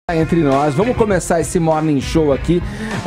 Entre nós, vamos começar esse Morning Show aqui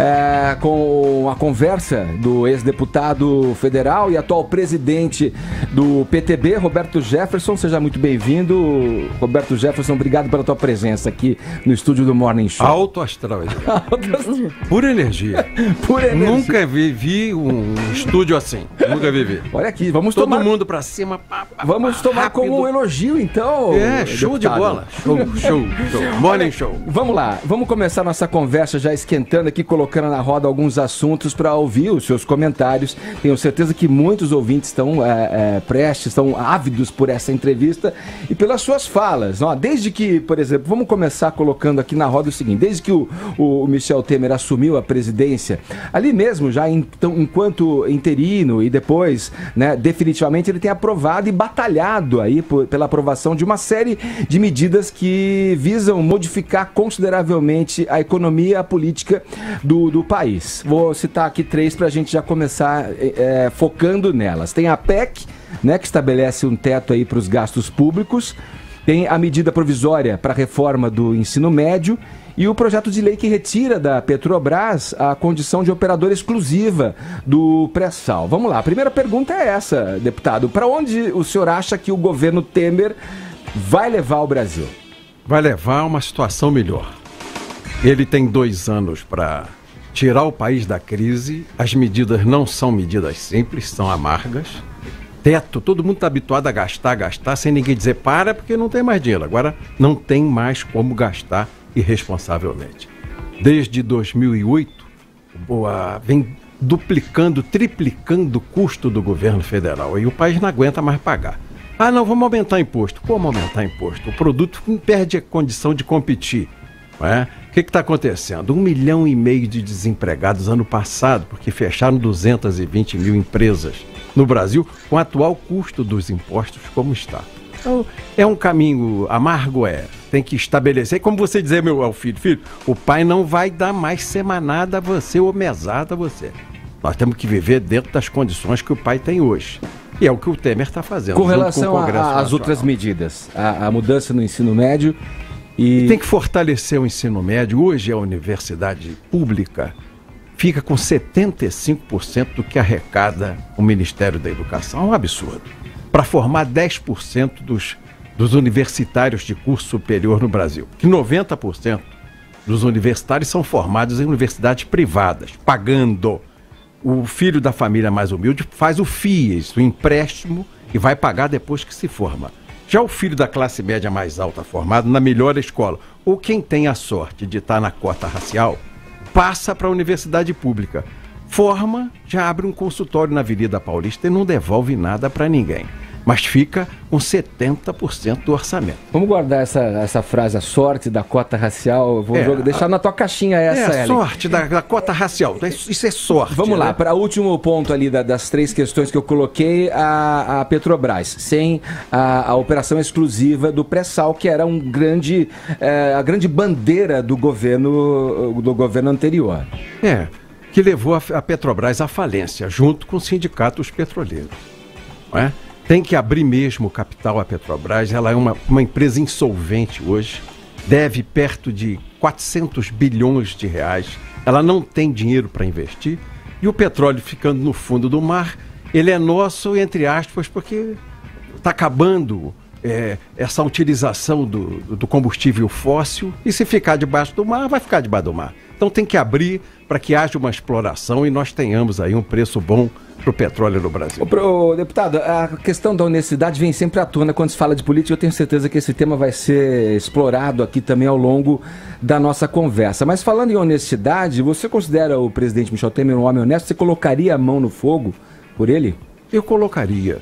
com a conversa do ex-deputado federal e atual presidente do PTB, Roberto Jefferson. Seja muito bem-vindo, Roberto Jefferson. Obrigado pela tua presença aqui no estúdio do Morning Show. Alto astral. Pura energia. Pura energia. Nunca vivi um estúdio assim. Nunca vivi. Olha aqui, vamos Todo tomar... mundo pra cima. Vamos tomar rápido. como um elogio, então. Show deputado. de bola. Show. Morning Show. Vamos lá, vamos começar nossa conversa já esquentando aqui, colocando na roda alguns assuntos para ouvir os seus comentários. Tenho certeza que muitos ouvintes estão prestes, estão ávidos por essa entrevista e pelas suas falas. Desde que, por exemplo, vamos começar colocando aqui na roda o seguinte: desde que o Michel Temer assumiu a presidência, ali mesmo, já enquanto interino e depois, definitivamente, ele tem aprovado e batalhado aí pela aprovação de uma série de medidas que visam modificar consideravelmente a economia e a política do país. Vou citar aqui três para a gente já começar focando nelas. Tem a PEC, que estabelece um teto aí para os gastos públicos. Tem a medida provisória para a reforma do ensino médio e o projeto de lei que retira da Petrobras a condição de operadora exclusiva do pré-sal. Vamos lá, a primeira pergunta é essa, deputado. Para onde o senhor acha que o governo Temer vai levar o Brasil? Vai levar a uma situação melhor. Ele tem 2 anos para tirar o país da crise. As medidas não são medidas simples, são amargas. Teto, todo mundo está habituado a gastar, sem ninguém dizer para, porque não tem mais dinheiro. Agora não tem mais como gastar irresponsavelmente. Desde 2008, vem duplicando, triplicando o custo do governo federal. E o país não aguenta mais pagar. Não, vamos aumentar imposto. Como aumentar imposto? O produto perde a condição de competir. O que está acontecendo? 1,5 milhão de desempregados ano passado, porque fecharam 220 mil empresas no Brasil, com o atual custo dos impostos como está. Então, é um caminho amargo, tem que estabelecer, como você dizer ao filho, o pai não vai dar mais semanada a você ou mesada a você. Nós temos que viver dentro das condições que o pai tem hoje. E é o que o Temer está fazendo. Com relação às outras medidas, a mudança no ensino médio... E tem que fortalecer o ensino médio. Hoje a universidade pública fica com 75% do que arrecada o Ministério da Educação. É um absurdo. Para formar 10% dos universitários de curso superior no Brasil. Que 90% dos universitários são formados em universidades privadas, pagando. O filho da família mais humilde faz o FIES, o empréstimo, e vai pagar depois que se forma. Já o filho da classe média mais alta formado na melhor escola, ou quem tem a sorte de estar na cota racial, passa para a universidade pública, forma, já abre um consultório na Avenida Paulista e não devolve nada para ninguém, mas fica com 70% do orçamento. Vamos guardar essa frase, a sorte da cota racial. Vou deixar na tua caixinha essa, a sorte da cota racial. Isso é sorte. Vamos lá, para o último ponto ali das 3 questões que eu coloquei, a Petrobras, sem a operação exclusiva do pré-sal, que era a grande bandeira do governo anterior. Que levou a Petrobras à falência, junto com os sindicatos petroleiros. Não é? Tem que abrir mesmo o capital à Petrobras. Ela é uma empresa insolvente hoje, deve perto de 400 bilhões de reais. Ela não tem dinheiro para investir. E o petróleo ficando no fundo do mar, ele é nosso, entre aspas, porque está acabando essa utilização do combustível fóssil. E se ficar debaixo do mar, vai ficar debaixo do mar. Então tem que abrir para que haja uma exploração e nós tenhamos aí um preço bom para o petróleo no Brasil. Deputado, a questão da honestidade vem sempre à tona quando se fala de política. Eu tenho certeza que esse tema vai ser explorado aqui também ao longo da nossa conversa. Mas falando em honestidade, você considera o presidente Michel Temer um homem honesto? Você colocaria a mão no fogo por ele? Eu colocaria.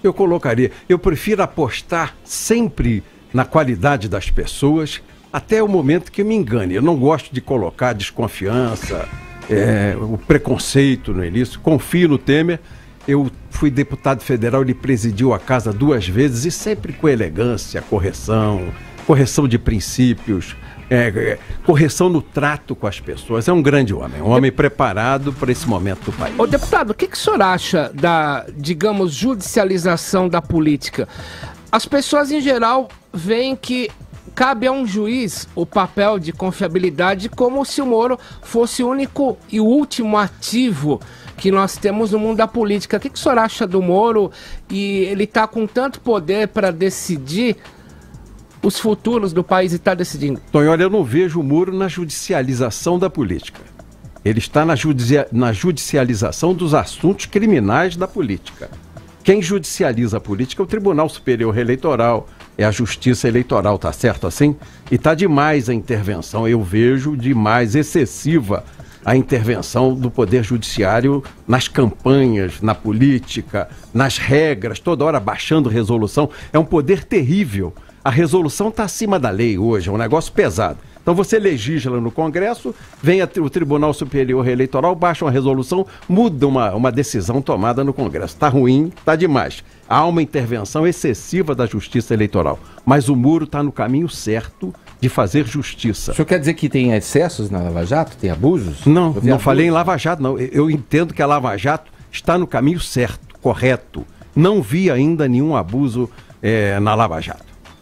Eu prefiro apostar sempre na qualidade das pessoas até o momento que me engane. Eu não gosto de colocar desconfiança, o preconceito no início. Confio no Temer. Eu fui deputado federal, ele presidiu a casa 2 vezes e sempre com elegância, correção de princípios, correção no trato com as pessoas. É um grande homem, um homem preparado para esse momento do país. Ô, deputado, o que o senhor acha da, digamos, judicialização da política? As pessoas, em geral, veem que cabe a um juiz o papel de confiabilidade, como se o Moro fosse o único e o último ativo que nós temos no mundo da política. O que o senhor acha do Moro? E ele está com tanto poder para decidir os futuros do país e está decidindo. Tonho, olha, eu não vejo o Moro na judicialização da política. Ele está na judicialização dos assuntos criminais da política. Quem judicializa a política é o Tribunal Superior Eleitoral, é a Justiça Eleitoral, tá certo assim? E tá demais a intervenção, eu vejo demais, excessiva a intervenção do Poder Judiciário nas campanhas, na política, nas regras, toda hora baixando resolução. É um poder terrível. A resolução está acima da lei hoje, é um negócio pesado. Então você legisla no Congresso, vem o Tribunal Superior Eleitoral, baixa uma resolução, muda uma decisão tomada no Congresso. Está ruim, está demais. Há uma intervenção excessiva da Justiça Eleitoral. Mas o Moro está no caminho certo de fazer justiça. O senhor quer dizer que tem excessos na Lava Jato? Tem abusos? Não, não falei em Lava Jato, não. Eu entendo que a Lava Jato está no caminho certo, correto. Não vi ainda nenhum abuso na Lava Jato.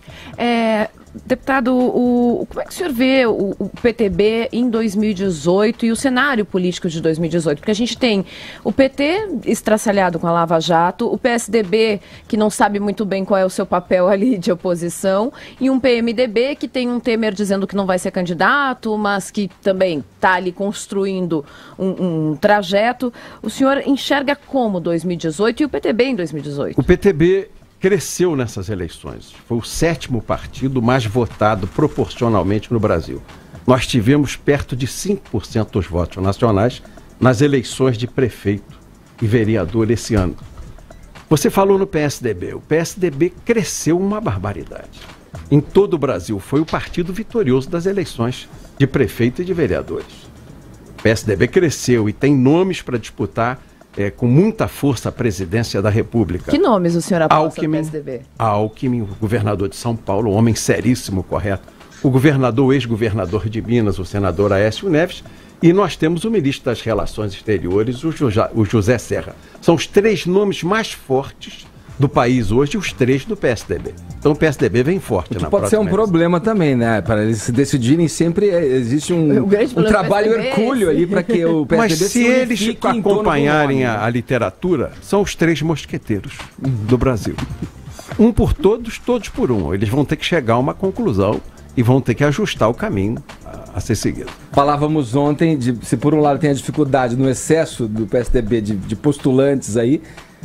Deputado, como é que o senhor vê o PTB em 2018 e o cenário político de 2018? Porque a gente tem o PT estraçalhado com a Lava Jato, o PSDB que não sabe muito bem qual é o seu papel ali de oposição, e um PMDB que tem um Temer dizendo que não vai ser candidato, mas que também está ali construindo um trajeto. O senhor enxerga como 2018 e o PTB em 2018? O PTB cresceu nessas eleições. Foi o 7º partido mais votado proporcionalmente no Brasil. Nós tivemos perto de 5% dos votos nacionais nas eleições de prefeito e vereador esse ano. Você falou no PSDB. O PSDB cresceu uma barbaridade. Em todo o Brasil, foi o partido vitorioso das eleições de prefeito e de vereadores. O PSDB cresceu e tem nomes para disputar com muita força a presidência da República. Que nomes o senhor aposta no PSDB? Alckmin, o governador de São Paulo, um homem seríssimo, correto. O governador, o ex-governador de Minas, o senador Aécio Neves. E nós temos o ministro das Relações Exteriores, o José Serra. São os 3 nomes mais fortes do país hoje, os 3 do PSDB. Então o PSDB vem forte na próxima. Pode ser um problema também, né? Para eles se decidirem sempre existe um trabalho hercúleo ali para que o PSDB Mas se eles acompanharem a literatura, são os 3 mosqueteiros do Brasil. Um por todos, todos por um. Eles vão ter que chegar a uma conclusão e vão ter que ajustar o caminho a ser seguido. Falávamos ontem se por um lado tem a dificuldade no excesso do PSDB de postulantes aí,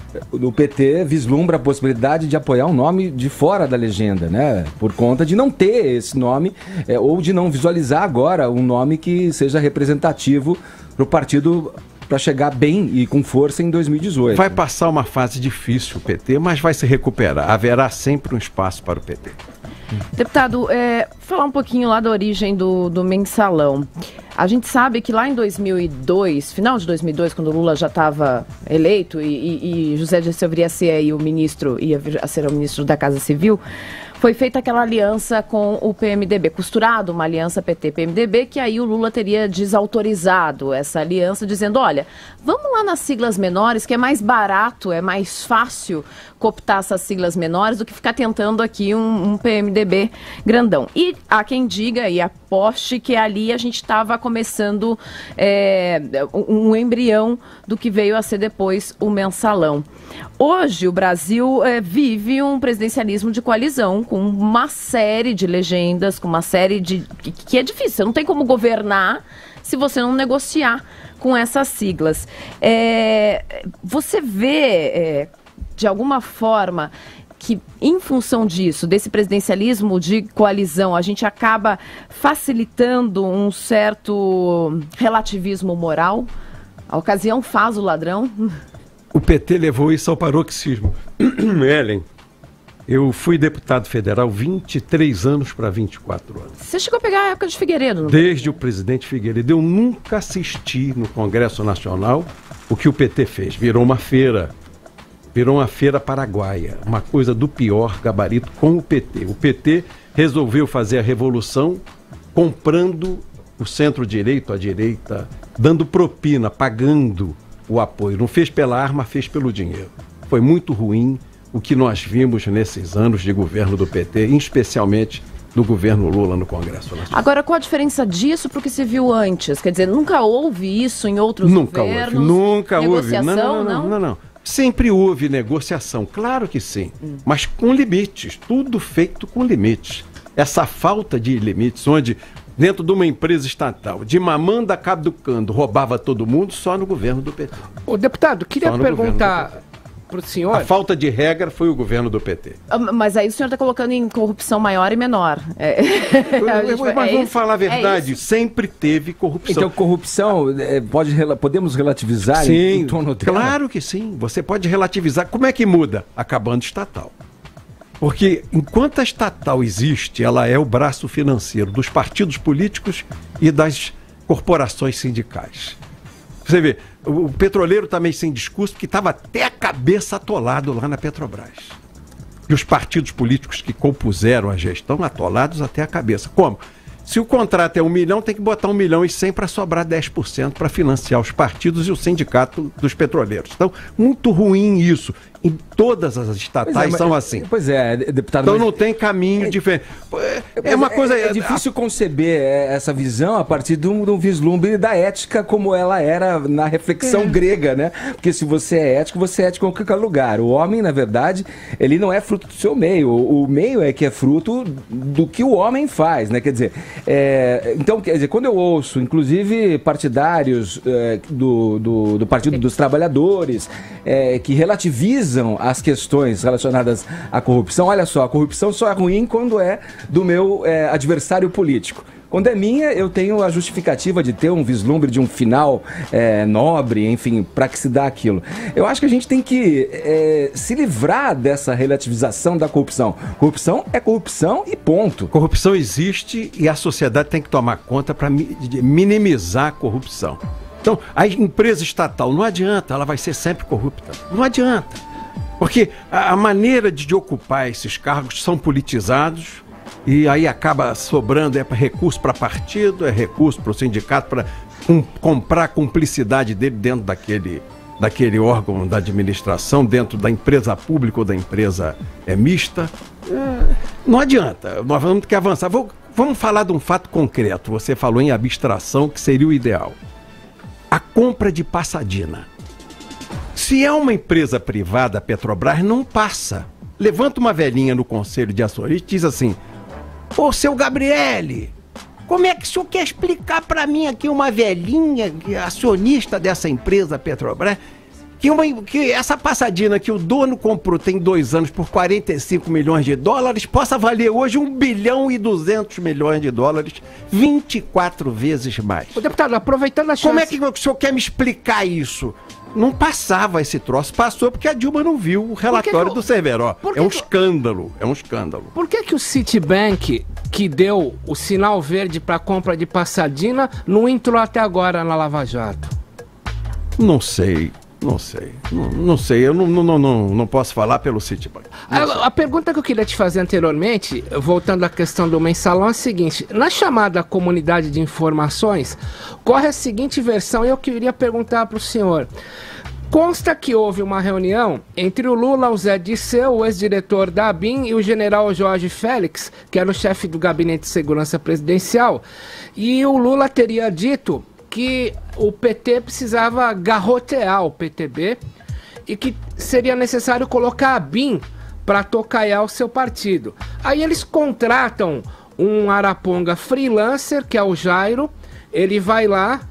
o PT vislumbra a possibilidade de apoiar um nome de fora da legenda, né? Por conta de não ter esse nome, ou de não visualizar agora um nome que seja representativo para o partido para chegar bem e com força em 2018. Vai passar uma fase difícil o PT, mas vai se recuperar. Haverá sempre um espaço para o PT. Deputado, falar um pouquinho lá da origem do mensalão. A gente sabe que lá em 2002, final de 2002, quando o Lula já estava eleito e José Dirceu viria a ser aí o ministro, ia a ser o ministro da Casa Civil, foi feita aquela aliança com o PMDB, costurado uma aliança PT-PMDB, que aí o Lula teria desautorizado essa aliança, dizendo, olha, vamos lá nas siglas menores, que é mais barato, é mais fácil cooptar essas siglas menores do que ficar tentando aqui um PMDB grandão. E há quem diga e aposte que ali a gente estava começando um embrião do que veio a ser depois o mensalão. Hoje o Brasil vive um presidencialismo de coalizão, com uma série de legendas, com uma série de... que é difícil, você não tem como governar se você não negociar com essas siglas. Você vê, de alguma forma, que em função disso, desse presidencialismo de coalizão, a gente acaba facilitando um certo relativismo moral? A ocasião faz o ladrão? O PT levou isso ao paroxismo. Ellen, eu fui deputado federal 23 anos para 24 anos. Você chegou a pegar a época de Figueiredo, não? Desde o presidente Figueiredo. Eu nunca assisti no Congresso Nacional o que o PT fez. Virou uma feira paraguaia, uma coisa do pior gabarito com o PT. O PT resolveu fazer a revolução comprando o centro-direito, a direita, dando propina, pagando o apoio. Não fez pela arma, fez pelo dinheiro. Foi muito ruim o que nós vimos nesses anos de governo do PT, especialmente do governo Lula no Congresso Nacional. Agora, qual a diferença disso para o que se viu antes? Quer dizer, nunca houve isso em outros governos? Nunca houve. Negociação, Não. Sempre houve negociação, claro que sim, mas com limites, tudo feito com limites. Essa falta de limites, onde dentro de uma empresa estatal, de mamanda caducando, roubava todo mundo, só no governo do PT. Ô, deputado, queria perguntar para o senhor... A falta de regra foi o governo do PT. Mas aí o senhor está colocando em corrupção maior e menor. Mas vamos falar a verdade, sempre teve corrupção. Então, corrupção, podemos relativizar sim, em torno dela? Claro que sim, você pode relativizar. Como é que muda? Acabando estatal. Porque enquanto a estatal existe, ela é o braço financeiro dos partidos políticos e das corporações sindicais. Você vê, o petroleiro está meio sem discurso, porque estava até a cabeça atolado lá na Petrobras. E os partidos políticos que compuseram a gestão atolados até a cabeça. Como? Se o contrato é 1 milhão, tem que botar 1,1 milhão para sobrar 10% para financiar os partidos e o sindicato dos petroleiros. Então, muito ruim isso. Em todas as estatais são assim. Pois é, deputado. Então não tem caminho diferente. É uma coisa. É difícil conceber essa visão a partir de um vislumbre da ética como ela era na reflexão grega, né? Porque se você é ético em qualquer lugar. O homem, na verdade, ele não é fruto do seu meio. O meio é que é fruto do que o homem faz, né? Quer dizer, então, quer dizer, quando eu ouço, inclusive, partidários do Partido dos Trabalhadores, que relativizam as questões relacionadas à corrupção. Olha só, a corrupção só é ruim quando é do meu adversário político. Quando é minha, eu tenho a justificativa de ter um vislumbre de um final nobre, enfim, para que se dá aquilo. Eu acho que a gente tem que se livrar dessa relativização da corrupção. Corrupção é corrupção e ponto. Corrupção existe e a sociedade tem que tomar conta para minimizar a corrupção. Então, a empresa estatal, não adianta, ela vai ser sempre corrupta. Não adianta. Porque a maneira de ocupar esses cargos são politizados e aí acaba sobrando recurso para partido, recurso para o sindicato para comprar a cumplicidade dele dentro daquele órgão da administração, dentro da empresa pública ou da empresa mista. Não adianta, nós vamos ter que avançar. Vamos falar de um fato concreto. Você falou em abstração, que seria o ideal. A compra de Passadina. Se é uma empresa privada, a Petrobras não passa. Levanta uma velhinha no conselho de acionistas e diz assim: ô, seu Gabriele, como é que o senhor quer explicar para mim aqui, uma velhinha acionista dessa empresa Petrobras, que essa Passadina que o dono comprou tem 2 anos por 45 milhões de dólares possa valer hoje 1 bilhão e 200 milhões de dólares, 24 vezes mais? Ô, deputado, aproveitando a chance... Como é que o senhor quer me explicar isso? Não passava esse troço, passou porque a Dilma não viu o relatório do Cerveró. É um escândalo, é um escândalo. Por que o Citibank, que deu o sinal verde para a compra de Passadina, não entrou até agora na Lava Jato? Não sei. Eu não posso falar pelo Citibank. A pergunta que eu queria te fazer anteriormente, voltando à questão do mensalão, é a seguinte: na chamada comunidade de informações, corre a seguinte versão, e eu queria perguntar para o senhor. Consta que houve uma reunião entre o Lula, o Zé Disseu, o ex-diretor da ABIN, e o general Jorge Félix, que era o chefe do Gabinete de Segurança Presidencial, e o Lula teria dito que o PT precisava garrotear o PTB e que seria necessário colocar a BIM para tocaiar o seu partido. Aí eles contratam um araponga freelancer, que é o Jairo, ele vai lá,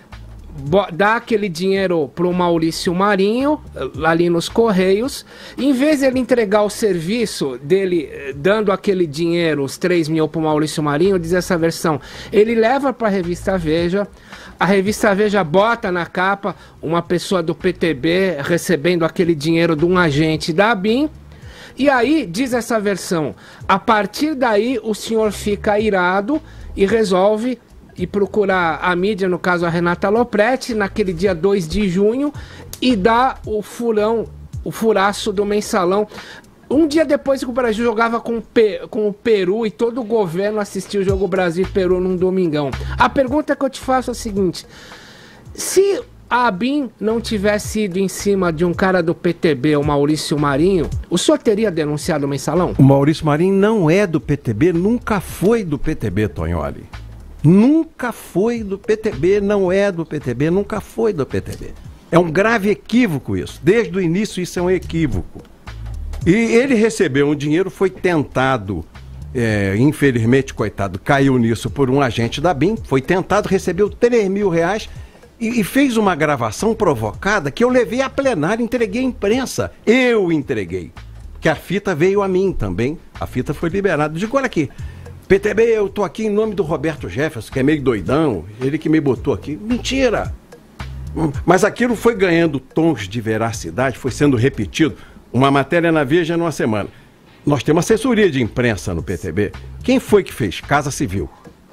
dá aquele dinheiro pro Maurício Marinho, ali nos Correios, em vez de ele entregar o serviço dele, dando aquele dinheiro, os 3 mil pro Maurício Marinho, diz essa versão, ele leva pra revista Veja, a revista Veja bota na capa uma pessoa do PTB recebendo aquele dinheiro de um agente da ABIN, e aí, diz essa versão, a partir daí o senhor fica irado e resolve e procurar a mídia, no caso a Renata Lopretti, naquele dia 2 de junho, e dá o furaço do mensalão. Um dia depois que o Brasil jogava com o Peru e todo o governo assistiu o jogo Brasil e Peru num domingão. A pergunta que eu te faço é a seguinte: se a ABIN não tivesse ido em cima de um cara do PTB, o Maurício Marinho, o senhor teria denunciado o Mensalão? O Maurício Marinho não é do PTB, nunca foi do PTB, Tonholi. Nunca foi do PTB, não é do PTB, nunca foi do PTB. É um grave equívoco isso. Desde o início isso é um equívoco. E ele recebeu um dinheiro, foi tentado, infelizmente, coitado, caiu nisso por um agente da ABIN, foi tentado, recebeu R$3.000 e fez uma gravação provocada que eu levei a plenário, entreguei à imprensa. Eu entreguei. Que a fita veio a mim também. A fita foi liberada. Eu digo, olha aqui, PTB, eu tô aqui em nome do Roberto Jefferson, que é meio doidão, ele que me botou aqui. Mentira! Mas aquilo foi ganhando tons de veracidade, foi sendo repetido. Uma matéria na Veja numa semana. Nós temos assessoria de imprensa no PTB. Quem foi que fez? Casa Civil.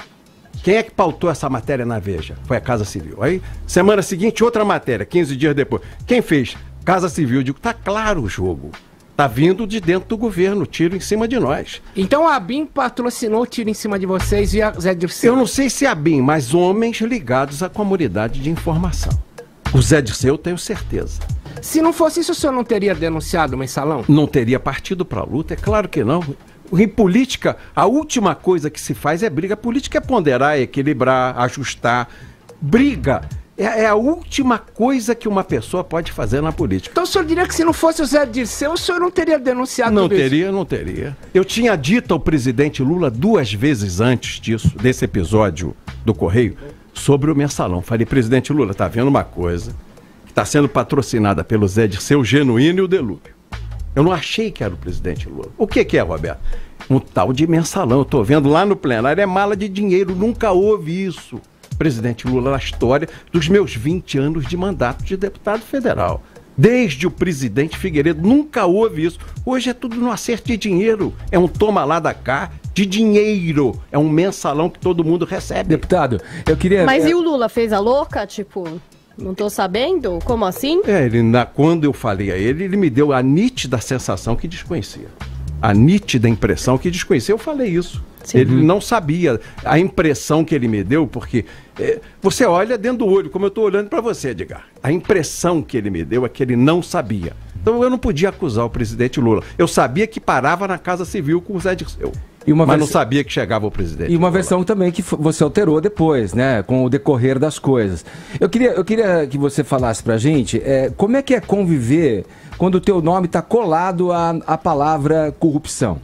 Quem é que pautou essa matéria na Veja? Foi a Casa Civil. Aí, semana seguinte, outra matéria, 15 dias depois. Quem fez? Casa Civil. Eu digo, tá claro o jogo. Tá vindo de dentro do governo, tiro em cima de nós. Então a ABIN patrocinou o tiro em cima de vocês e a Zé Dirceu? Eu não sei se é a ABIN, mas homens ligados à comunidade de informação. O Zé Dirceu, eu tenho certeza. Se não fosse isso, o senhor não teria denunciado o Mensalão? Não teria partido para a luta? É claro que não. Em política, a última coisa que se faz é briga. A política é ponderar, é equilibrar, ajustar. Briga é a última coisa que uma pessoa pode fazer na política. Então o senhor diria que se não fosse o Zé Dirceu, o senhor não teria denunciado Não tudo isso? teria, não teria. Eu tinha dito ao presidente Lula 2 vezes antes disso, desse episódio do Correio, sobre o Mensalão. Falei, presidente Lula, tá vendo uma coisa que está sendo patrocinada pelo Zé Dirceu, Genuíno e o Delúbio. Eu não achei que era o presidente Lula. O que é, Roberto? Um tal de Mensalão. Eu estou vendo lá no plenário, é mala de dinheiro. Nunca houve isso, presidente Lula, na história dos meus 20 anos de mandato de deputado federal. Desde o presidente Figueiredo, nunca houve isso. Hoje é tudo no acerto de dinheiro. É um toma lá da cá de dinheiro. É um mensalão que todo mundo recebe. Deputado, eu queria... Mas e o Lula fez a louca? Tipo, não tô sabendo? Como assim? Quando eu falei a ele, ele me deu a nítida sensação que desconhecia. A nítida impressão que desconhecia. Eu falei isso. Sim. Ele não sabia a impressão que ele me deu, porque você olha dentro do olho, como eu estou olhando para você, Edgar. A impressão que ele me deu é que ele não sabia. Então eu não podia acusar o presidente Lula. Eu sabia que parava na Casa Civil com o Zé Dirceu. Mas não sabia que chegava o presidente. E uma versão também que você alterou depois, né? Com o decorrer das coisas. Eu queria que você falasse pra gente como é que é conviver quando o teu nome está colado à palavra corrupção.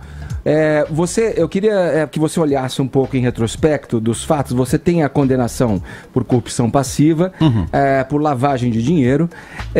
Eu queria que você olhasse um pouco em retrospecto dos fatos. Você tem a condenação por corrupção passiva, por lavagem de dinheiro,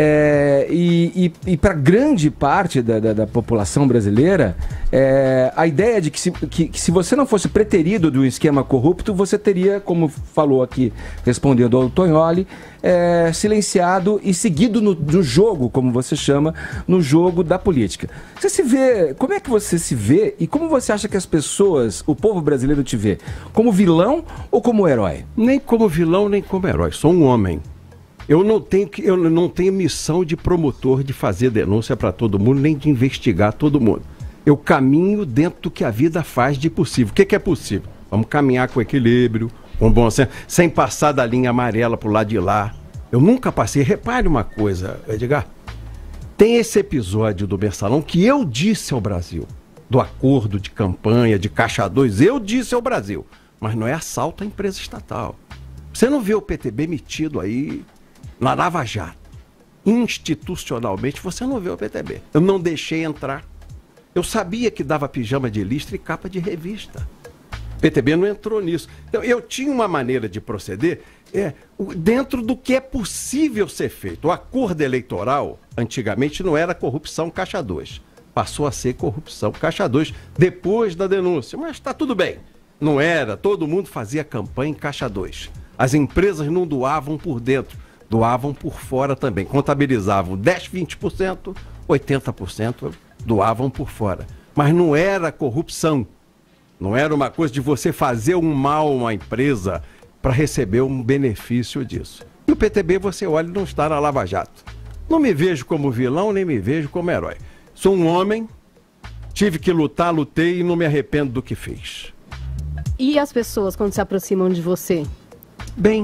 e para grande parte da população brasileira, a ideia de que se você não fosse preterido de um esquema corrupto, você teria, como falou aqui, respondendo ao Tonholi, silenciado e seguido no jogo, como você chama, no jogo da política. Você se vê, como é que você se vê e como você acha que as pessoas, o povo brasileiro te vê? Como vilão ou como herói? Nem como vilão, nem como herói. Sou um homem. Eu não tenho missão de promotor de fazer denúncia para todo mundo, nem de investigar todo mundo. Eu caminho dentro do que a vida faz de possível. O que é possível? Vamos caminhar com equilíbrio, com bom senso, sem passar da linha amarela para o lado de lá. Eu nunca passei. Repare uma coisa, Edgar. Tem esse episódio do Mensalão que eu disse ao Brasil, do acordo de campanha, de Caixa 2, eu disse ao Brasil, mas não é assalto à empresa estatal. Você não vê o PTB metido aí na Lava Jato. Institucionalmente, você não vê o PTB. Eu não deixei entrar. Eu sabia que dava pijama de listra e capa de revista. O PTB não entrou nisso. Então, eu tinha uma maneira de proceder dentro do que é possível ser feito. O acordo eleitoral, antigamente, não era corrupção Caixa 2. Passou a ser corrupção Caixa 2 depois da denúncia. Mas está tudo bem. Não era. Todo mundo fazia campanha em Caixa 2. As empresas não doavam por dentro, doavam por fora também. Contabilizavam 10%, 20%, 80% doavam por fora. Mas não era corrupção. Não era uma coisa de você fazer um mal a uma empresa para receber um benefício disso. E o PTB, você olha, não está na Lava Jato. Não me vejo como vilão, nem me vejo como herói. Sou um homem, tive que lutar, lutei e não me arrependo do que fiz. E as pessoas quando se aproximam de você? Bem,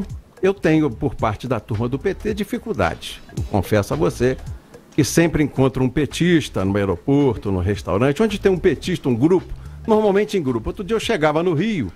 eu tenho, por parte da turma do PT, dificuldades. Eu confesso a você que sempre encontro um petista no aeroporto, no restaurante, onde tem um petista, um grupo, normalmente em grupo. Outro dia eu chegava no Rio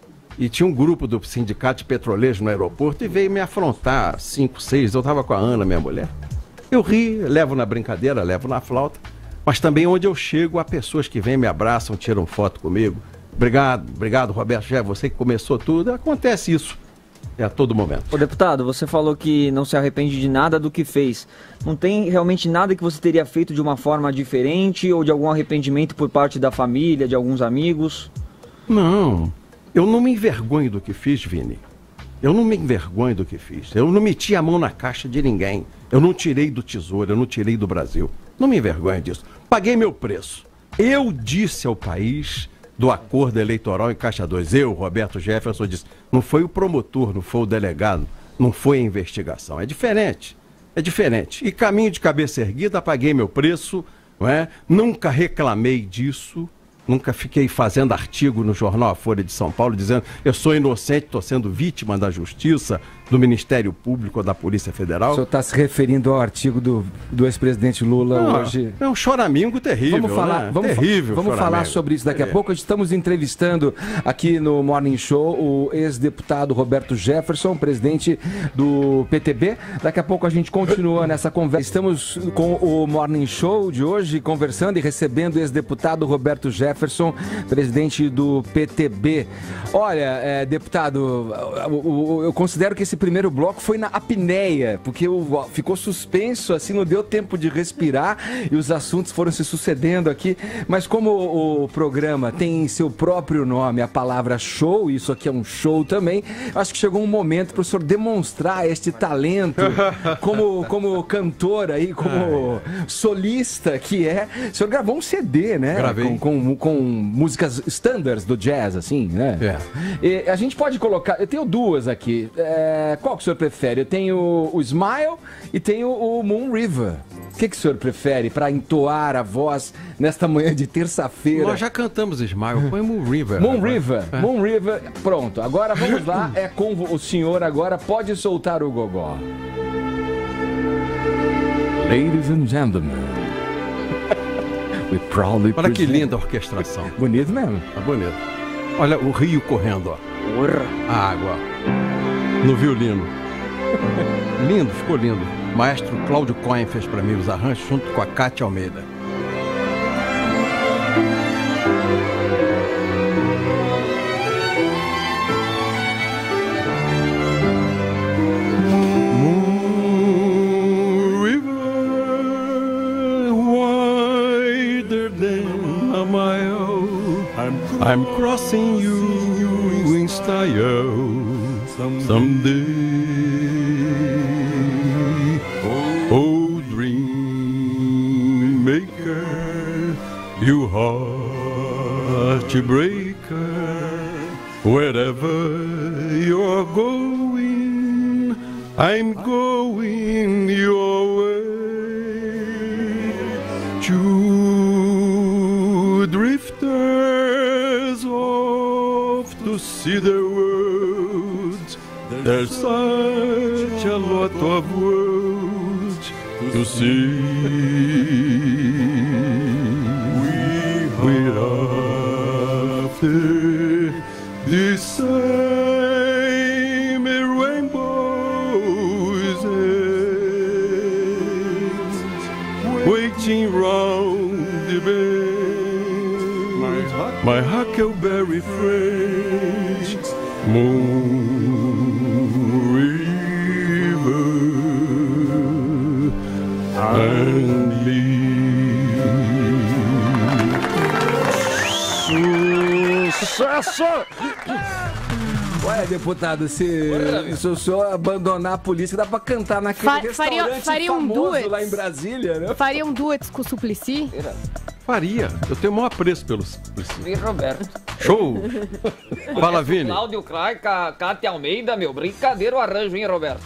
e tinha um grupo do Sindicato de Petroleiros no aeroporto e veio me afrontar, 5, 6, eu estava com a Ana, minha mulher. Eu ri, levo na brincadeira, levo na flauta, mas também onde eu chego há pessoas que vêm, me abraçam, tiram foto comigo. Obrigado, Roberto, já você que começou tudo, acontece isso a todo momento. Ô, deputado, você falou que não se arrepende de nada do que fez. Não tem realmente nada que você teria feito de uma forma diferente ou de algum arrependimento por parte da família, de alguns amigos? Não, eu não me envergonho do que fiz, Vini. Eu não me envergonho do que fiz. Eu não meti a mão na caixa de ninguém. Eu não tirei do Tesouro, eu não tirei do Brasil. Não me envergonho disso. Paguei meu preço. Eu disse ao país do acordo eleitoral em Caixa 2. Eu, Roberto Jefferson, disse, não foi o promotor, não foi o delegado, não foi a investigação. É diferente, é diferente. E caminho de cabeça erguida, paguei meu preço, não é? Nunca reclamei disso, nunca fiquei fazendo artigo no jornal A Folha de São Paulo dizendo eu sou inocente, estou sendo vítima da justiça, do Ministério Público ou da Polícia Federal. O senhor está se referindo ao artigo do ex-presidente Lula hoje? É um choramingo terrível, vamos falar, né? Vamos falar sobre isso daqui a pouco. Estamos entrevistando aqui no Morning Show o ex-deputado Roberto Jefferson, presidente do PTB. Daqui a pouco a gente continua nessa conversa. Estamos com o Morning Show de hoje, conversando e recebendo o ex-deputado Roberto Jefferson, presidente do PTB. Olha, deputado, eu considero que esse primeiro bloco foi na apneia, porque ficou suspenso, assim, não deu tempo de respirar e os assuntos foram se sucedendo aqui, mas como o programa tem seu próprio nome, a palavra show, isso aqui é um show também, acho que chegou um momento para o senhor demonstrar este talento como cantor aí, como solista que é. O senhor gravou um CD, né? Gravei. Com músicas standards do jazz, assim, né? E a gente pode colocar, eu tenho duas aqui, qual que o senhor prefere? Eu tenho o Smile e tenho o Moon River. O que o senhor prefere para entoar a voz nesta manhã de terça-feira? Nós já cantamos Smile, põe Moon River. Moon River, Moon River, pronto. Agora vamos lá, é com o senhor agora, pode soltar o gogó. Ladies and gentlemen, we proudly Olha que present... linda a orquestração. Bonito mesmo. Tá bonito. Olha o rio correndo, ó. A água, ó. No violino. Lindo, ficou lindo. O maestro Cláudio Cohen fez para mim os arranjos junto com a Cátia Almeida. Moon River, wider than a mile, I'm crossing you in style. Someday, oh dream maker, you heartbreaker, wherever you're going, I'm going your way. Two drifters off to see the world. There's such a lot of worlds to see. We're after the same rainbows, waiting round the bend. My huckleberry friends, Moon River and me. Sucesso! Olha, deputado, se o senhor abandonar a polícia, dá pra cantar naquele restaurante faria famoso duets lá em Brasília, né? Faria um duets com o Suplicy? Faria. Eu tenho o maior apreço pelos. E Roberto. Show! Fala, Vini. Cláudio Crai, Cátia Almeida, meu. Brincadeira o arranjo, hein, Roberto?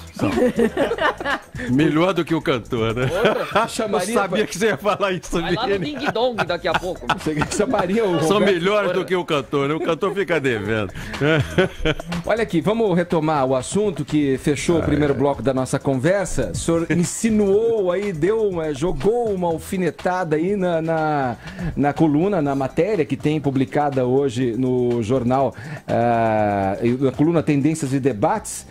Melhor do que o cantor, né? Eu sabia que você ia falar isso, Vai lá no Vini. Ding Dong daqui a pouco. Você chamaria o São Roberto? melhores do que o cantor, né? O cantor fica devendo. Olha aqui, vamos retomar o assunto que fechou o primeiro bloco da nossa conversa. O senhor insinuou aí, jogou uma alfinetada aí na coluna, na matéria que tem publicada hoje no jornal, na coluna Tendências e Debates,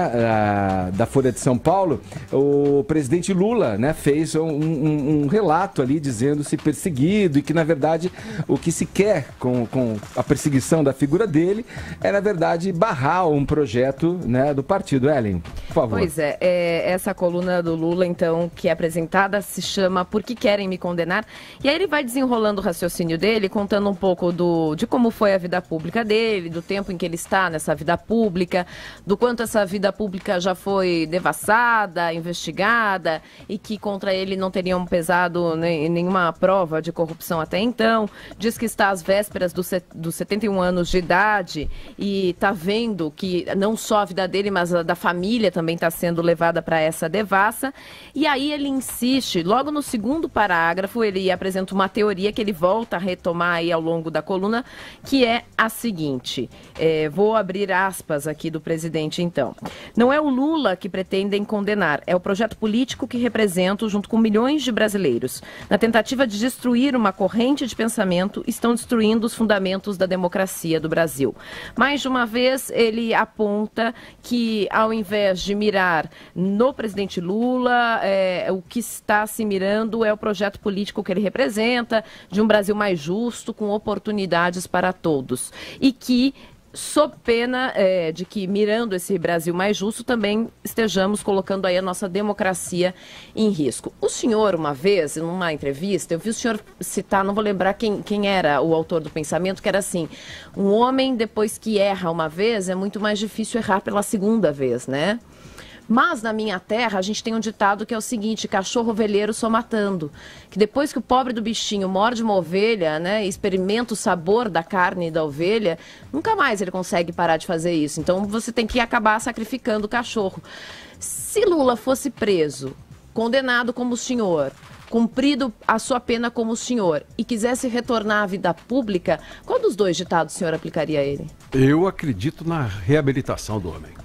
né, da Folha de São Paulo. O presidente Lula, né, fez um relato ali dizendo-se perseguido e que, na verdade, o que se quer com a perseguição da figura dele é, na verdade, barrar um projeto, né, do partido. Ellen, por favor. Pois é, essa coluna do Lula, então, que é apresentada, se chama Por que Querem Me Condenar? E aí ele vai desenrolando o raciocínio dele, contando um pouco de como foi a vida pública dele, do tempo em que ele está nessa vida pública, do quanto essa vida pública já foi devassada, investigada, e que contra ele não teriam pesado nenhuma prova de corrupção até então. Diz que está às vésperas dos 71 anos de idade e está vendo que não só a vida dele, mas a da família também está sendo levada para essa devassa. E aí ele insiste, logo no segundo parágrafo, ele apresenta uma teoria que ele volta a retomar aí ao longo da coluna, que é a seguinte, vou abrir aspas aqui do presidente então. Não é o Lula que pretendem condenar, é o projeto político que represento junto com milhões de brasileiros. Na tentativa de destruir uma corrente de pensamento, estão destruindo os fundamentos da democracia do Brasil. Mais de uma vez, ele aponta que, ao invés de mirar no presidente Lula, o que está se mirando é o projeto político que ele representa, de um Brasil mais justo, com oportunidades para todos. E que, sob pena de que, mirando esse Brasil mais justo, também estejamos colocando aí a nossa democracia em risco. O senhor, uma vez, numa entrevista, eu vi o senhor citar, não vou lembrar quem era o autor do pensamento, que era assim, um homem, depois que erra uma vez, é muito mais difícil errar pela segunda vez, né? Mas na minha terra a gente tem um ditado que é o seguinte, cachorro ovelheiro só matando. Que depois que o pobre do bichinho morde uma ovelha, né, e experimenta o sabor da carne da ovelha, nunca mais ele consegue parar de fazer isso. Então você tem que acabar sacrificando o cachorro. Se Lula fosse preso, condenado como o senhor, cumprido a sua pena como o senhor e quisesse retornar à vida pública, qual dos dois ditados o senhor aplicaria a ele? Eu acredito na reabilitação do homem.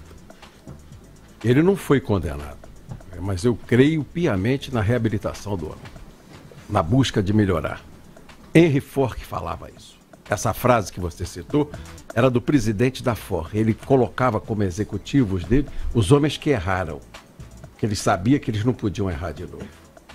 Ele não foi condenado, mas eu creio piamente na reabilitação do homem, na busca de melhorar. Henry Ford falava isso. Essa frase que você citou era do presidente da Ford. Ele colocava como executivos dele os homens que erraram, que ele sabia que eles não podiam errar de novo.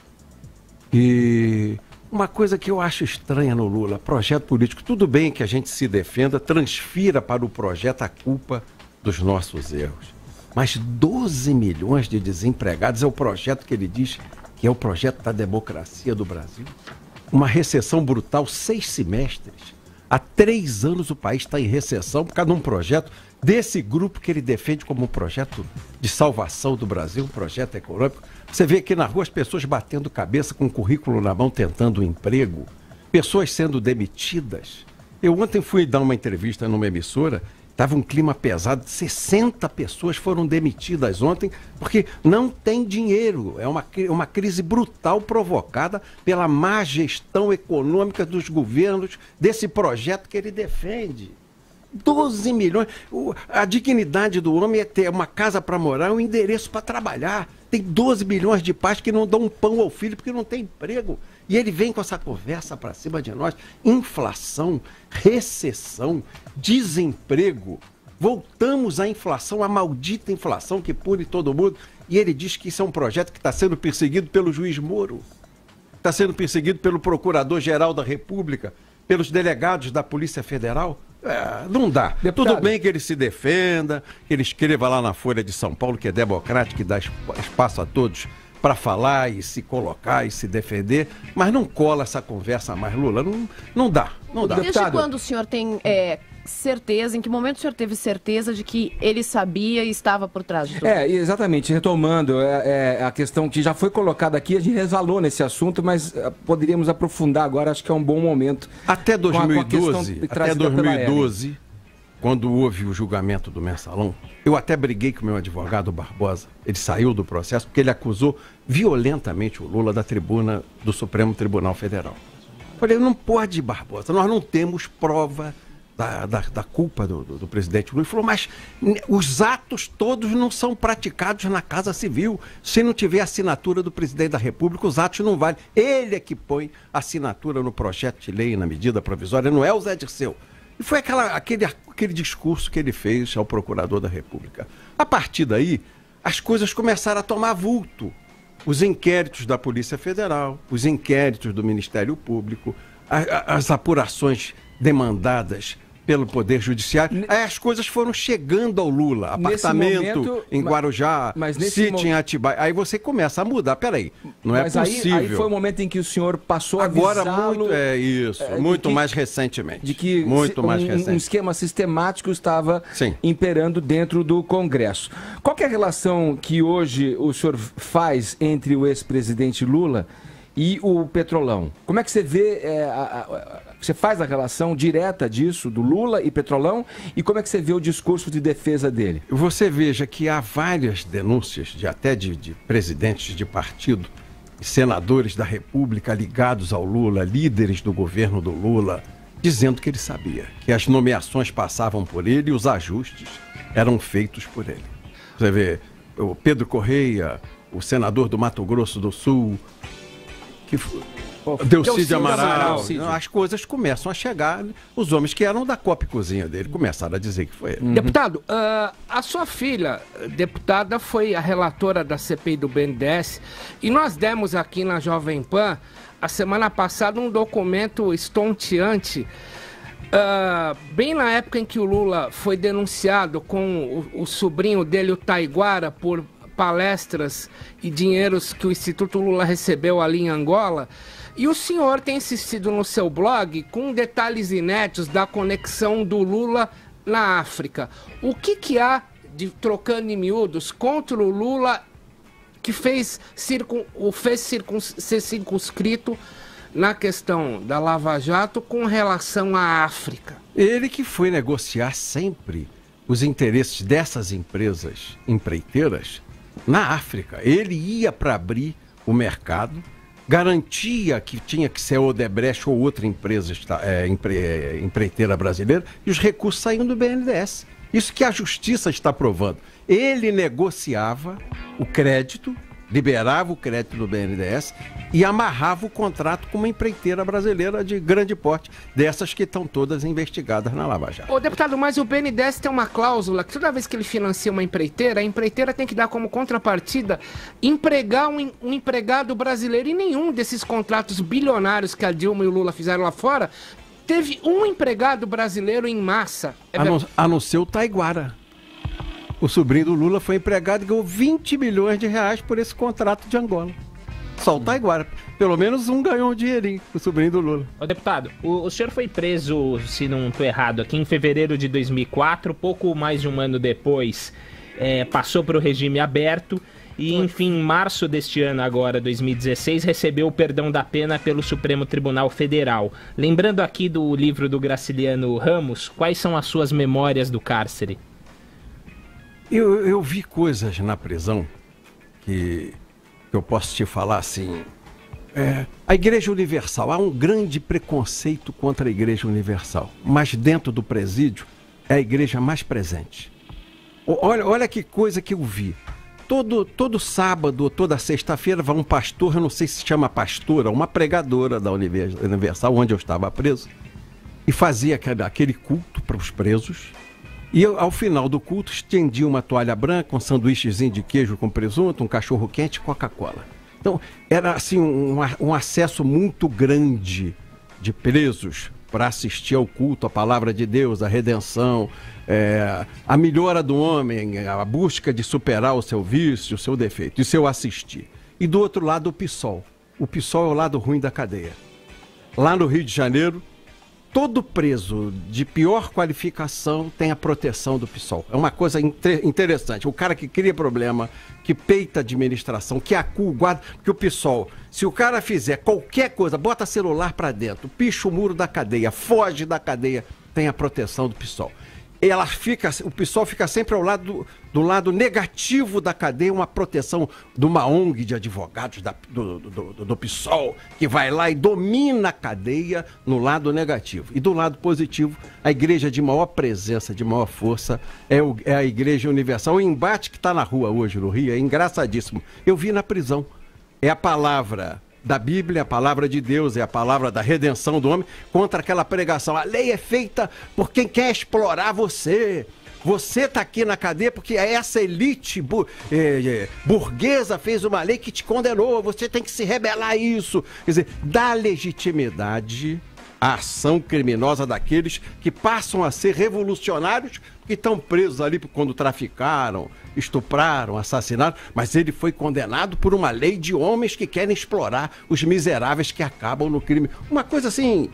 E uma coisa que eu acho estranha no Lula, projeto político, tudo bem que a gente se defenda, transfira para o projeto a culpa dos nossos erros. Mas 12 milhões de desempregados é o projeto que ele diz que é o projeto da democracia do Brasil. Uma recessão brutal, 6 semestres. Há 3 anos o país está em recessão por causa de um projeto desse grupo que ele defende como um projeto de salvação do Brasil, um projeto econômico. Você vê aqui na rua as pessoas batendo cabeça com o currículo na mão tentando um emprego, pessoas sendo demitidas. Eu ontem fui dar uma entrevista numa emissora. Estava um clima pesado, 60 pessoas foram demitidas ontem porque não tem dinheiro. É uma crise brutal provocada pela má gestão econômica dos governos desse projeto que ele defende. 12 milhões. A dignidade do homem é ter uma casa para morar, um endereço para trabalhar. Tem 12 milhões de pais que não dão um pão ao filho porque não tem emprego. E ele vem com essa conversa para cima de nós. Inflação, recessão, desemprego. Voltamos à inflação, a maldita inflação que pune todo mundo. E ele diz que isso é um projeto que está sendo perseguido pelo juiz Moro. Está sendo perseguido pelo Procurador-Geral da República, pelos delegados da Polícia Federal. Não dá. Deputado. Tudo bem que ele se defenda, que ele escreva lá na Folha de São Paulo, que é democrático e dá espaço a todos para falar e se colocar e se defender, mas não cola essa conversa mais, Lula. Não dá. Desde quando o senhor tem certeza, em que momento o senhor teve certeza de que ele sabia e estava por trás de tudo? Exatamente, retomando, a questão que já foi colocada aqui, a gente resvalou nesse assunto, mas poderíamos aprofundar agora, acho que é um bom momento. Até 2012, quando houve o julgamento do Mensalão, eu até briguei com o meu advogado Barbosa, ele saiu do processo porque ele acusou violentamente o Lula da tribuna do Supremo Tribunal Federal. Falei, não pode, Barbosa, nós não temos prova da culpa do presidente Lula. Ele falou, mas os atos todos não são praticados na Casa Civil. Se não tiver assinatura do presidente da República, os atos não valem. Ele é que põe assinatura no projeto de lei, na medida provisória, não é o Zé Dirceu. E foi aquele discurso que ele fez ao procurador da República. A partir daí, as coisas começaram a tomar vulto. Os inquéritos da Polícia Federal, os inquéritos do Ministério Público, as apurações demandadas pelo Poder Judiciário, aí as coisas foram chegando ao Lula, apartamento em Guarujá, sítio em Atibaia, aí você começa a mudar, peraí, não é possível. Aí foi o momento em que o senhor passou a avisá-lo... Muito mais recentemente. De que um esquema sistemático estava imperando dentro do Congresso. Qual que é a relação que hoje o senhor faz entre o ex-presidente Lula e o Petrolão? Como é que você vê, você faz a relação direta disso, do Lula e Petrolão, e como é que você vê o discurso de defesa dele? Você veja que há várias denúncias, até de presidentes de partido, senadores da República ligados ao Lula, líderes do governo do Lula, dizendo que ele sabia, que as nomeações passavam por ele e os ajustes eram feitos por ele. Você vê, o Pedro Correia, o senador do Mato Grosso do Sul, Delcídio Amaral, as coisas começam a chegar, os homens que eram da copa e cozinha dele começaram a dizer que foi ele. Deputado, a sua filha, deputada, foi a relatora da CPI do BNDES e nós demos aqui na Jovem Pan, a semana passada, um documento estonteante, bem na época em que o Lula foi denunciado com o sobrinho dele, o Taiguara, por palestras e dinheiros que o Instituto Lula recebeu ali em Angola. E o senhor tem insistido no seu blog com detalhes inéditos da conexão do Lula na África. O que há de, trocando em miúdos, contra o Lula que fez ser circunscrito na questão da Lava Jato com relação à África? Ele que foi negociar sempre os interesses dessas empresas empreiteiras na África. Ele ia para abrir o mercado, garantia que tinha que ser Odebrecht ou outra empresa empreiteira brasileira, e os recursos saíam do BNDES. Isso que a justiça está provando. Ele negociava o crédito, liberava o crédito do BNDES e amarrava o contrato com uma empreiteira brasileira de grande porte, dessas que estão todas investigadas na Lava Jato. Ô, deputado, mas o BNDES tem uma cláusula que toda vez que ele financia uma empreiteira, a empreiteira tem que dar como contrapartida empregar um empregado brasileiro, e nenhum desses contratos bilionários que a Dilma e o Lula fizeram lá fora teve um empregado brasileiro em massa. A não ser o Taiguara. O sobrinho do Lula foi empregado e ganhou 20 milhões de reais por esse contrato de Angola. Só o Taiguara. Pelo menos um ganhou um dinheirinho, o sobrinho do Lula. Ô, deputado, o senhor foi preso, se não estou errado, aqui em fevereiro de 2004, pouco mais de um ano depois, passou para o regime aberto e, enfim, em março deste ano, agora, 2016, recebeu o perdão da pena pelo Supremo Tribunal Federal. Lembrando aqui do livro do Graciliano Ramos, quais são as suas memórias do cárcere? Eu vi coisas na prisão que eu posso te falar assim. A Igreja Universal, há um grande preconceito contra a Igreja Universal, mas dentro do presídio é a igreja mais presente. Olha que coisa que eu vi. Todo sábado, toda sexta-feira, vai um pastor, eu não sei se chama pastora, uma pregadora da Universal, onde eu estava preso, e fazia aquele culto para os presos. E eu, ao final do culto, estendia uma toalha branca, um sanduíchezinho de queijo com presunto, um cachorro quente e Coca-Cola. Então, era assim um acesso muito grande de presos para assistir ao culto, a palavra de Deus, a redenção, a melhora do homem, a busca de superar o seu vício, o seu defeito. Isso eu assisti. E do outro lado, o PSOL. O PSOL é o lado ruim da cadeia. Lá no Rio de Janeiro, todo preso de pior qualificação tem a proteção do PSOL. É uma coisa interessante. O cara que cria problema, que peita a administração, que acua o guarda, que o PSOL, se o cara fizer qualquer coisa, bota celular para dentro, picha o muro da cadeia, foge da cadeia, tem a proteção do PSOL. O PSOL fica sempre ao lado do lado negativo da cadeia, uma proteção de uma ONG de advogados do PSOL, que vai lá e domina a cadeia no lado negativo. E do lado positivo, a igreja de maior presença, de maior força, é a Igreja Universal. O embate que está na rua hoje no Rio é engraçadíssimo. Eu vi na prisão. É a palavra da Bíblia, a palavra de Deus, é a palavra da redenção do homem, contra aquela pregação. A lei é feita por quem quer explorar você. Você está aqui na cadeia porque essa elite burguesa fez uma lei que te condenou. Você tem que se rebelar a isso. Quer dizer, dá legitimidade à ação criminosa daqueles que passam a ser revolucionários, que estão presos ali quando traficaram, estupraram, assassinaram, mas ele foi condenado por uma lei de homens que querem explorar os miseráveis que acabam no crime. Uma coisa assim,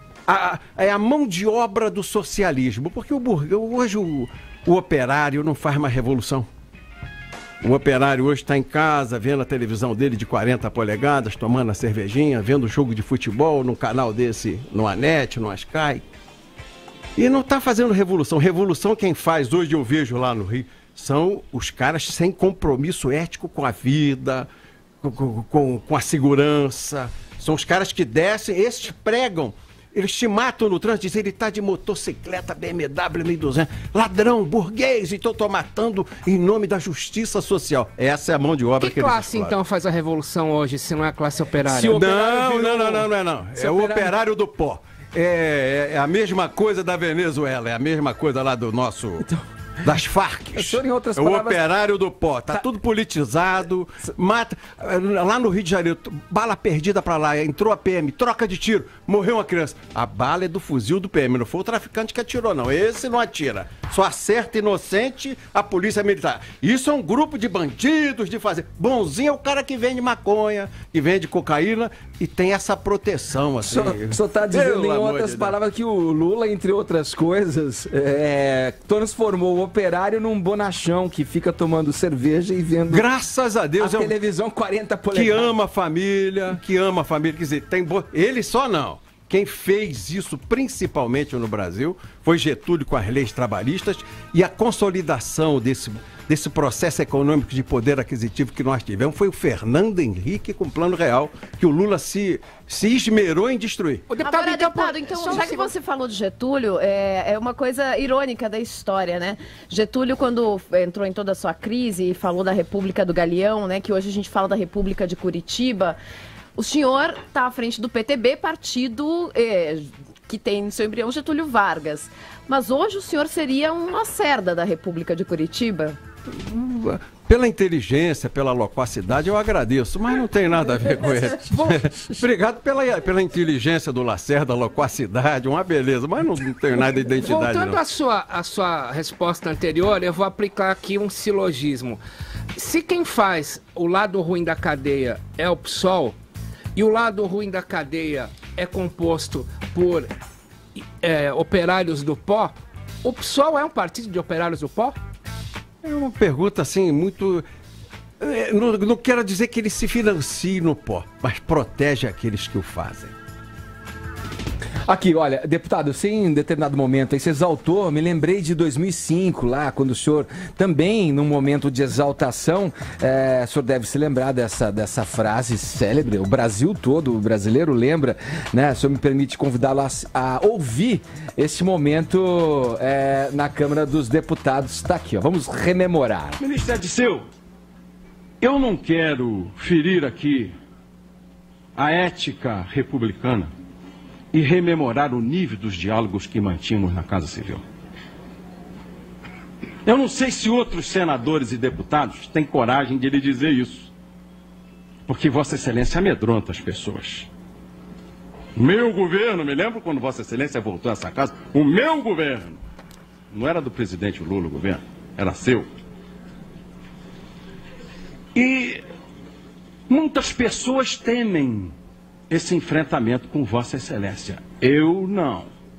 é a mão de obra do socialismo, porque hoje o operário não faz mais revolução. O operário hoje está em casa, vendo a televisão dele de 40 polegadas, tomando a cervejinha, vendo o jogo de futebol num canal desse, no Anet, no Sky. E não está fazendo revolução. Revolução quem faz, hoje eu vejo lá no Rio, são os caras sem compromisso ético com a vida, com a segurança. São os caras que descem, esses pregam. Eles te matam no trânsito, dizem, ele está de motocicleta BMW 1200, ladrão, burguês, então estou matando em nome da justiça social. Essa é a mão de obra que eles classe, então, faz a revolução hoje, se não é a classe operária? Não. É o operário do pó. É a mesma coisa da Venezuela, é a mesma coisa lá do nosso... Das Farc. O operário do pó. Tá tudo politizado. Mata. Lá no Rio de Janeiro, bala perdida pra lá. Entrou a PM, troca de tiro. Morreu uma criança. A bala é do fuzil do PM. Não foi o traficante que atirou, não. Esse não atira. Só acerta inocente a polícia militar. Isso é um grupo de bandidos de fazer. Bonzinho é o cara que vende maconha, que vende cocaína e tem essa proteção. Assim. Só tá dizendo, em outras palavras, que o Lula, entre outras coisas, transformou o operário num bonachão que fica tomando cerveja e vendo... Graças a Deus. A televisão 40 polegadas. Que ama a família, Quer dizer, ele só não. Quem fez isso, principalmente no Brasil, foi Getúlio com as leis trabalhistas e a consolidação desse processo econômico de poder aquisitivo que nós tivemos foi o Fernando Henrique com o Plano Real, que o Lula se esmerou em destruir. Deputado, então, já que você falou de Getúlio, é uma coisa irônica da história, né? Getúlio, quando entrou em toda a sua crise e falou da República do Galeão, né, que hoje a gente fala da República de Curitiba, o senhor está à frente do PTB, partido que tem no seu embrião Getúlio Vargas. Mas hoje o senhor seria um Lacerda da República de Curitiba? Pela inteligência, pela loquacidade, eu agradeço, mas não tem nada a ver com ele. Obrigado pela inteligência do Lacerda, loquacidade, uma beleza, mas não tenho nada de identidade. Voltando à sua resposta anterior, eu vou aplicar aqui um silogismo. Se quem faz o lado ruim da cadeia é o PSOL, e o lado ruim da cadeia é composto por operários do pó, o PSOL é um partido de operários do pó? É uma pergunta assim, muito... Não quero dizer que ele se financie no pó, mas protege aqueles que o fazem. Aqui, olha, deputado, você em determinado momento aí se exaltou, me lembrei de 2005 lá, quando o senhor também, num momento de exaltação, o senhor deve se lembrar dessa frase célebre, o Brasil todo, o brasileiro lembra, né? O senhor me permite convidá-lo a ouvir este momento na Câmara dos Deputados. Está aqui, ó, vamos rememorar. Ministro Disseu, eu não quero ferir aqui a ética republicana e rememorar o nível dos diálogos que mantínhamos na Casa Civil. Eu não sei se outros senadores e deputados têm coragem de lhe dizer isso, porque Vossa Excelência amedronta as pessoas. Meu governo, me lembro quando Vossa Excelência voltou a essa casa, o meu governo, não era do presidente Lula o governo, era seu. E muitas pessoas temem esse enfrentamento com Vossa Excelência. Eu não.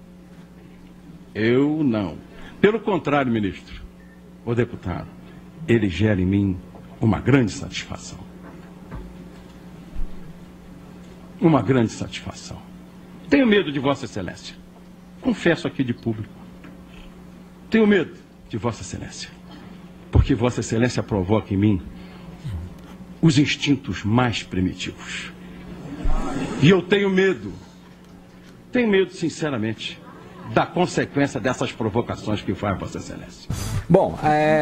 Eu não. Pelo contrário, ministro, o deputado, ele gera em mim uma grande satisfação. Uma grande satisfação. Tenho medo de Vossa Excelência. Confesso aqui de público. Tenho medo de Vossa Excelência. Porque Vossa Excelência provoca em mim os instintos mais primitivos. E eu tenho medo, sinceramente, da consequência dessas provocações que faz Vossa Excelência. Bom,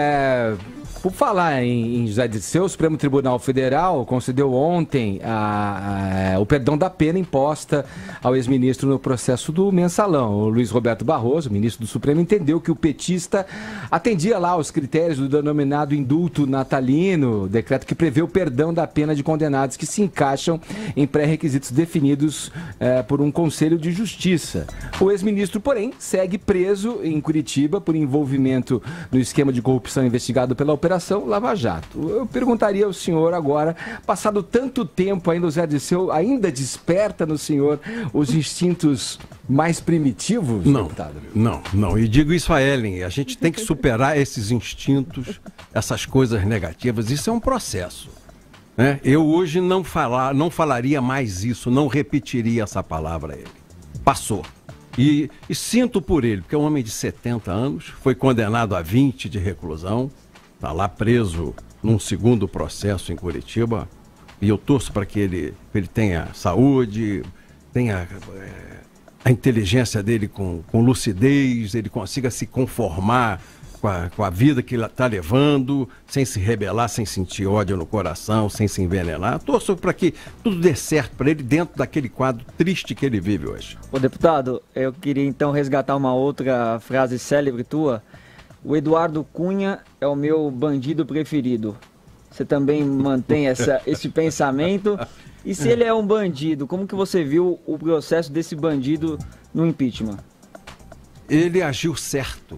por falar em José Dirceu, o Supremo Tribunal Federal concedeu ontem o perdão da pena imposta ao ex-ministro no processo do Mensalão. O Luiz Roberto Barroso, ministro do Supremo, entendeu que o petista atendia lá aos critérios do denominado indulto natalino, decreto que prevê o perdão da pena de condenados que se encaixam em pré-requisitos definidos por um Conselho de Justiça. O ex-ministro, porém, segue preso em Curitiba por envolvimento no esquema de corrupção investigado pela Operação Lava Jato. Eu perguntaria ao senhor agora, passado tanto tempo ainda, o Zé Dirceu ainda desperta no senhor os instintos mais primitivos, deputado? Não. E digo isso a Ellen, a gente tem que superar esses instintos, essas coisas negativas. Isso é um processo, né? Eu hoje não falaria mais isso, não repetiria essa palavra a ele. Passou. E sinto por ele, porque é um homem de 70 anos, foi condenado a 20 de reclusão, está lá preso num segundo processo em Curitiba, e eu torço para que ele tenha saúde, tenha a inteligência dele com lucidez, ele consiga se conformar com a vida que ele está levando, sem se rebelar, sem sentir ódio no coração, sem se envenenar. Torço para que tudo dê certo para ele dentro daquele quadro triste que ele vive hoje. Ô deputado, eu queria então resgatar uma outra frase célebre tua. O Eduardo Cunha é o meu bandido preferido. Você também mantém esse pensamento? E se ele é um bandido, como que você viu o processo desse bandido no impeachment? Ele agiu certo.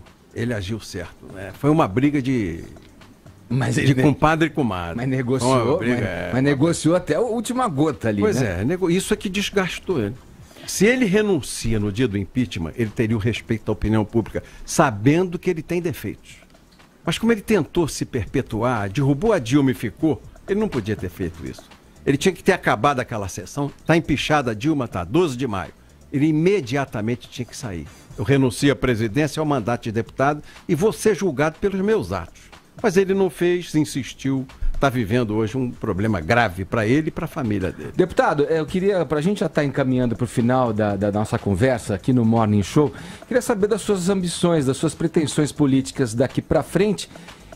Né? Foi uma briga de compadre e comadre. Mas negociou, mas negociou até a última gota ali, pois né? Isso é que desgastou ele. Se ele renuncia no dia do impeachment, ele teria o respeito da opinião pública, sabendo que ele tem defeitos. Mas como ele tentou se perpetuar, derrubou a Dilma e ficou, ele não podia ter feito isso. Ele tinha que ter acabado aquela sessão, está empichada a Dilma, está 12 de maio. Ele imediatamente tinha que sair. Eu renuncio à presidência, ao mandato de deputado e vou ser julgado pelos meus atos. Mas ele não fez, insistiu, está vivendo hoje um problema grave para ele e para a família dele. Deputado, eu queria, para a gente já estar encaminhando para o final da nossa conversa aqui no Morning Show, queria saber das suas ambições, das suas pretensões políticas daqui para frente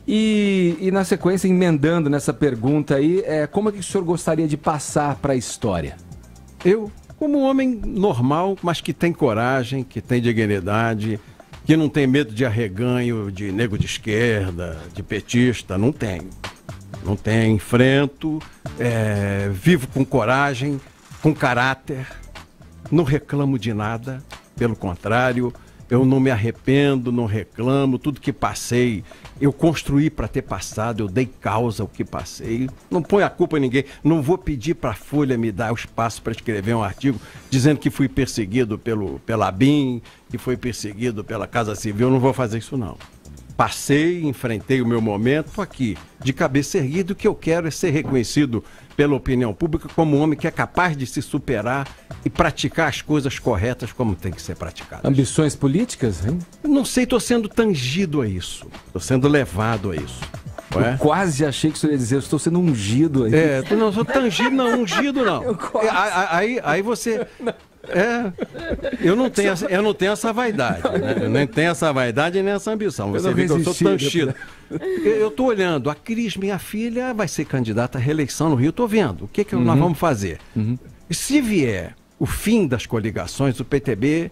e na sequência, emendando nessa pergunta aí, como é que o senhor gostaria de passar para a história? Eu, como um homem normal, mas que tem coragem, que tem dignidade, que não tem medo de arreganho, de nego de esquerda, de petista, não tenho. Não tenho, enfrento, vivo com coragem, com caráter, não reclamo de nada, pelo contrário, eu não me arrependo, não reclamo, tudo que passei, eu construí para ter passado, eu dei causa ao que passei, não ponho a culpa em ninguém, não vou pedir para a Folha me dar o espaço para escrever um artigo dizendo que fui perseguido pela ABIN, que fui perseguido pela Casa Civil, não vou fazer isso não. Passei, enfrentei o meu momento, estou aqui, de cabeça erguida. O que eu quero é ser reconhecido pela opinião pública como um homem que é capaz de se superar e praticar as coisas corretas como tem que ser praticadas. Ambições políticas, hein? Eu não sei, estou sendo tangido a isso, estou sendo levado a isso. Eu quase achei que o senhor ia dizer, eu estou sendo ungido aí. Não sou tangido, não, ungido não. Aí você... eu não tenho essa vaidade, né? Eu nem tenho essa vaidade e nem essa ambição. Você vê que eu sou tangido. Eu estou olhando, a Cris, minha filha, vai ser candidata à reeleição no Rio, estou vendo. O que nós vamos fazer? E se vier o fim das coligações, o PTB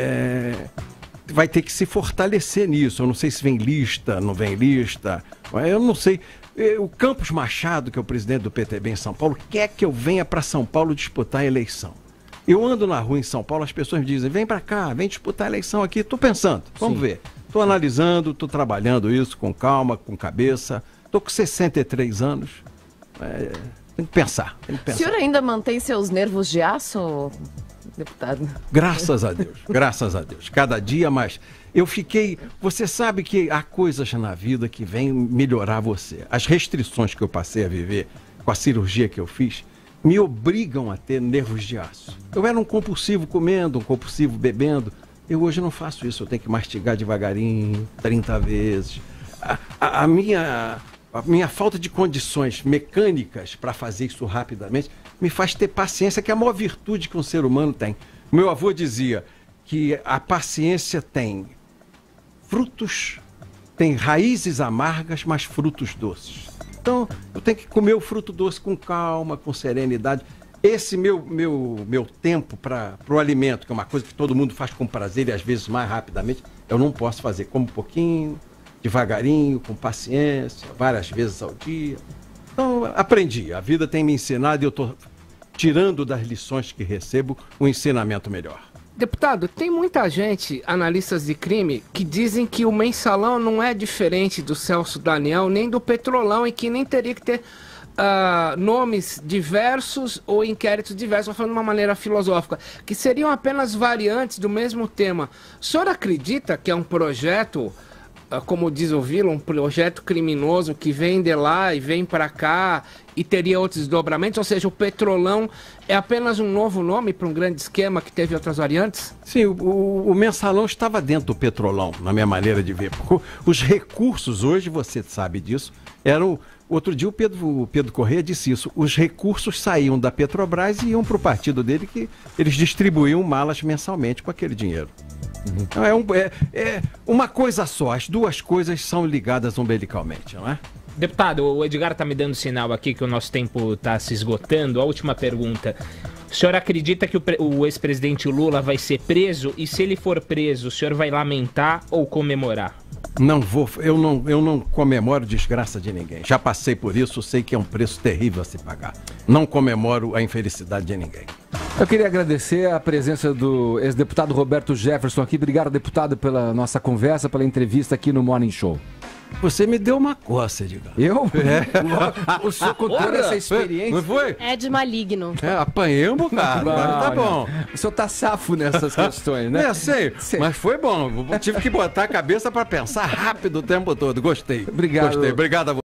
vai ter que se fortalecer nisso. Eu não sei se vem lista, não vem lista, eu não sei. O Campos Machado, que é o presidente do PTB em São Paulo, quer que eu venha para São Paulo disputar a eleição. Eu ando na rua em São Paulo, as pessoas me dizem, vem para cá, vem disputar a eleição aqui. Estou pensando, vamos ver. Estou analisando, estou trabalhando isso com calma, com cabeça. Estou com 63 anos. Tem que pensar. O senhor ainda mantém seus nervos de aço, deputado. Graças a Deus, graças a Deus. Cada dia mais. Eu fiquei... Você sabe que há coisas na vida que vêm melhorar você. As restrições que eu passei a viver com a cirurgia que eu fiz me obrigam a ter nervos de aço. Eu era um compulsivo comendo, um compulsivo bebendo. Eu hoje não faço isso. Eu tenho que mastigar devagarinho, 30 vezes. A minha falta de condições mecânicas para fazer isso rapidamente me faz ter paciência, que é a maior virtude que um ser humano tem. Meu avô dizia que a paciência tem frutos, tem raízes amargas, mas frutos doces. Então, eu tenho que comer o fruto doce com calma, com serenidade. Esse meu tempo para o alimento, que é uma coisa que todo mundo faz com prazer e às vezes mais rapidamente, eu não posso fazer. Como um pouquinho, devagarinho, com paciência, várias vezes ao dia. Então, aprendi. A vida tem me ensinado e eu estou tirando das lições que recebo um ensinamento melhor. Deputado, tem muita gente, analistas de crime, que dizem que o Mensalão não é diferente do Celso Daniel nem do Petrolão e que nem teria que ter nomes diversos ou inquéritos diversos, falando de uma maneira filosófica, que seriam apenas variantes do mesmo tema. O senhor acredita que é um projeto, como diz o Vila, um projeto criminoso que vem de lá e vem para cá e teria outros desdobramentos? Ou seja, o Petrolão é apenas um novo nome para um grande esquema que teve outras variantes? Sim, o Mensalão estava dentro do Petrolão, na minha maneira de ver. Porque os recursos, hoje você sabe disso, eram... Outro dia o Pedro Corrêa disse isso, os recursos saíam da Petrobras e iam para o partido dele, que eles distribuíam malas mensalmente com aquele dinheiro. Então é uma coisa só, as duas coisas são ligadas umbilicalmente, não é? Deputado, o Edgar está me dando sinal aqui que o nosso tempo está se esgotando. A última pergunta. O senhor acredita que o ex-presidente Lula vai ser preso? E se ele for preso, o senhor vai lamentar ou comemorar? Não vou, eu não comemoro desgraça de ninguém. Já passei por isso, sei que é um preço terrível a se pagar. Não comemoro a infelicidade de ninguém. Eu queria agradecer a presença do ex-deputado Roberto Jefferson aqui. Obrigado, deputado, pela nossa conversa, pela entrevista aqui no Morning Show. Você me deu uma coça, Edgar. Eu? O senhor com toda essa experiência. Não foi? É de maligno. Apanhei um bocado, agora tá bom. O senhor tá safo nessas questões, né? Sei, mas foi bom. Tive que botar a cabeça para pensar rápido o tempo todo. Gostei. Obrigado. Gostei. Obrigado a você.